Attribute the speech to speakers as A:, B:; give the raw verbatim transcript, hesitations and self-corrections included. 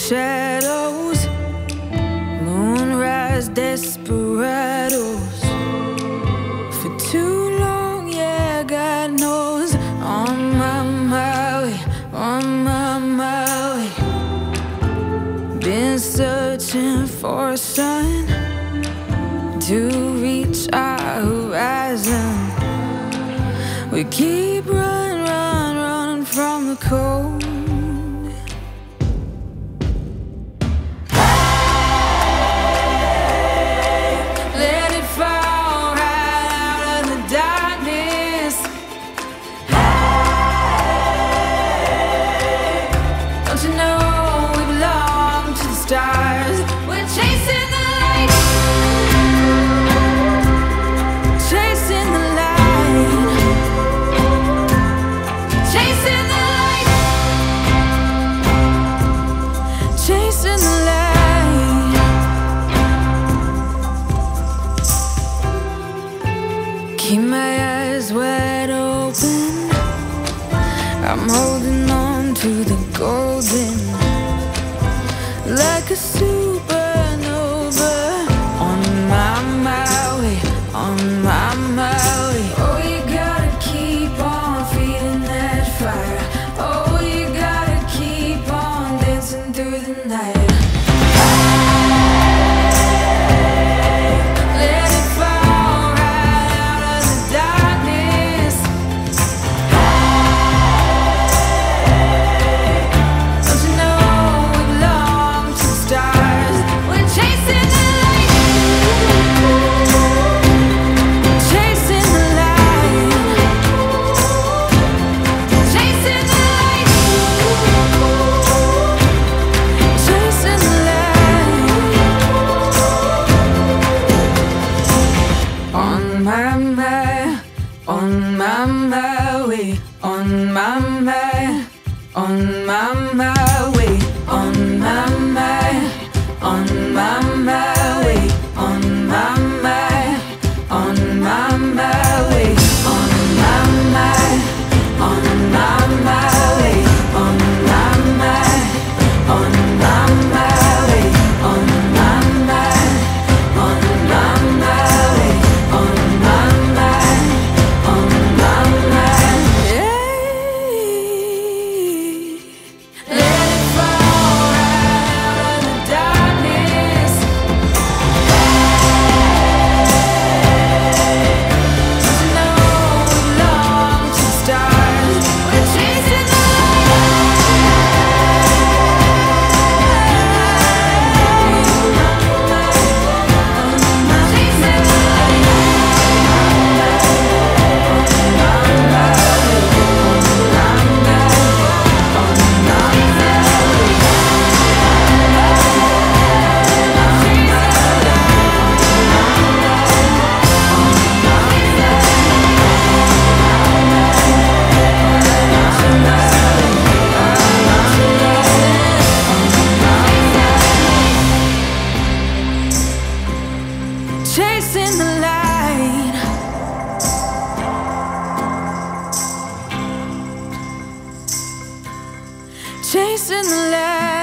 A: shadows, moonrise desperados. For too long, yeah, God knows. On my, my way, on my, my way. Been searching for a sign to reach our horizon. We keep running, running, running from the cold. Keep my eyes wide open, I'm holding on to the golden, like a supernova. On my, my way, on my, my way. Oh, you gotta keep on feeding that fire. Oh, you gotta keep on dancing through the night. On my, my way, on my, my, on my, my way, on my, my, on my, my way, on my, my, on my, my way, on my, my, on my, my way, on my, my, on my, my way, on my, my, on my, my way, on my, my. Chasing the light, chasing the light.